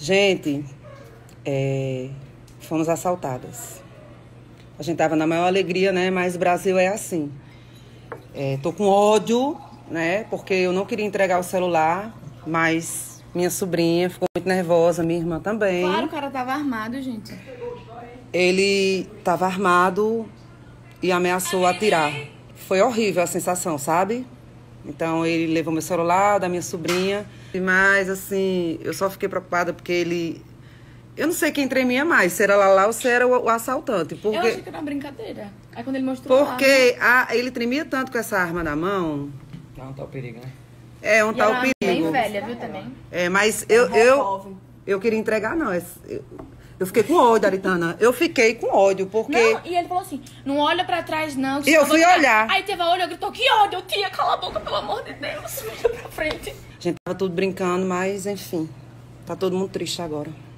Gente, fomos assaltadas. A gente tava na maior alegria, né? Mas o Brasil é assim. Tô com ódio, né? Porque eu não queria entregar o celular, mas minha sobrinha ficou muito nervosa, minha irmã também. Claro, o cara tava armado, gente. Ele tava armado e ameaçou atirar. Foi horrível a sensação, sabe? Então, ele levou meu celular, da minha sobrinha. Mas, assim, eu só fiquei preocupada porque ele... Eu não sei quem tremia mais, se era Lala ou se era o assaltante. Porque... Eu achei que era uma brincadeira. Aí quando ele mostrou porque ele tremia tanto com essa arma na mão. É um tal perigo, né? É um tal perigo. Bem velha, viu, também? Mas eu queria entregar, não. Eu fiquei com ódio, Aritana. Eu fiquei com ódio, porque... Não, e ele falou assim, não olha pra trás, não. E eu fui olhar. Aí teve a olho, gritou, que ódio, tia, cala a boca, pelo amor de Deus. Olha pra frente. A gente tava tudo brincando, mas, enfim. Tá todo mundo triste agora.